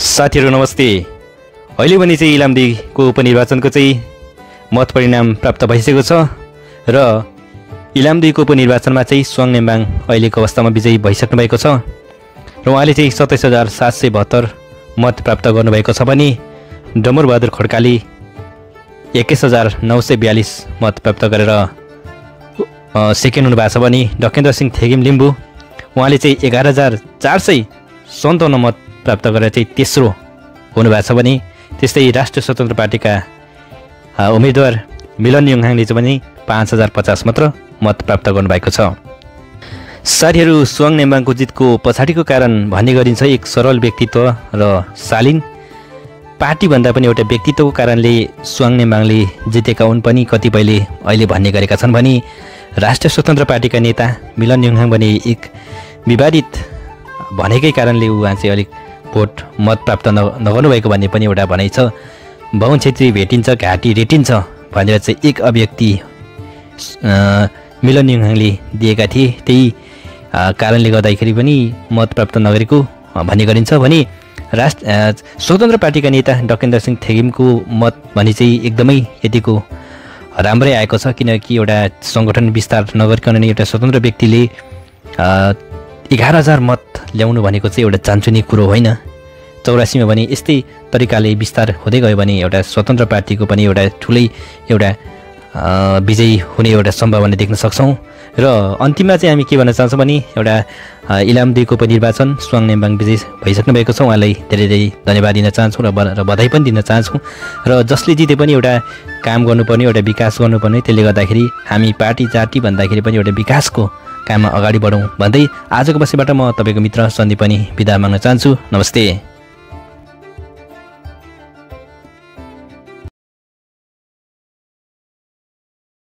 साथीहरु नमस्ते। अहिले पनि चाहिँ इलाम 2 को उपनिर्वाचनको चाहिँ मत परिणाम प्राप्त भइसकेको छ र इलाम 2 को उपनिर्वाचनमा चाहिँ स्वाङ नेम्बाङ अहिलेको अवस्थामा विजयी भइसक्नु भएको छ र उहाँले चाहिँ 27772 मत प्राप्त गर्नुभएको छ भने डमर बहादुर खड्काले 21942 मत प्राप्त गरेर सेकेन्ड हुनुभएको छ भने डकेन्द्र सिंह थेगिम लिम्बू उहाँले चाहिँ 11457 मत प्राप्त गरेर चाहिँ तेस्रो हुनुभएको छ भने त्यस्तै राष्ट्रिय स्वतन्त्र पार्टीका उम्मेदवार मिलन युङहाङले चाहिँ पनि 5050 मात्र मत प्राप्त गर्नुभएको छ। साथीहरु स्वाङ नेम्बाङको जितको पछाडिको कारण भन्ने गरिन्छ एक सरल व्यक्तित्व र शालीन पार्टी भन्दा पनि एउटा व्यक्तित्वको कारणले स्वाङ नेम्बाङले जितेका हुन् पनि कतिपयले अहिले भन्ने गरेका छन् भने राष्ट्रिय स्वतन्त्र पार्टीका नेता मिलन युङहाङ भने एक विवादित भनेकै कारणले उहाँ चाहिँ अलिक भोट मत प्राप्त नगर्नु भएको भन्ने पनि एउटा भनाइ छ। बाहुन क्षेत्री भेटिन्छ घाँटी रेटिन्छ भनेर चाहिँ एक अभिव्यक्ति मिलन युङहाङले दिएका थिए। त्यही कारणले गर्दाखेरि पनि मत प्राप्त नगरेको भन्ने गरिन्छ भने स्वतन्त्र पार्टीका नेता डकेन्द्र सिंह थेगिमको मत भने चाहिँ एकदमै यतिको राम्रै आएको छ किनकि एउटा सङ्गठन विस्तार नगरिकन नै एउटा स्वतन्त्र व्यक्तिले 11000 मत ल्याउनु भनेको चाहिँ एउटा चान्चुने कुरो होइन। 84 मा भने यस्तै तरिकाले विस्तार हुँदै गयो भने एउटा स्वतन्त्र पार्टीको पनि एउटा ठुलै एउटा विजयी हुने एउटा सम्भावना देख्न सक्छौँ र अन्तिममा चाहिँ हामी के भन्न चाहन्छौँ भने एउटा इलाम 2 को उपनिर्वाचन स्वाङ नेम्बाङ विजयी भइसक्नु भएको छ। उहाँलाई धेरै धेरै धन्यवाद दिन चाहन्छौँ र बधाई पनि दिन चाहन्छौँ र जसले जिते पनि एउटा काम गर्नुपर्ने एउटा विकास गर्नुपर्ने त्यसले गर्दाखेरि हामी पार्टी जाति भन्दाखेरि पनि एउटा विकासको काममा अगाडि बढौँ भन्दै आजको बसेबाट म तपाईको मित्र सन्दीप पनि बिदा माग्न चाहन्छु। नमस्ते।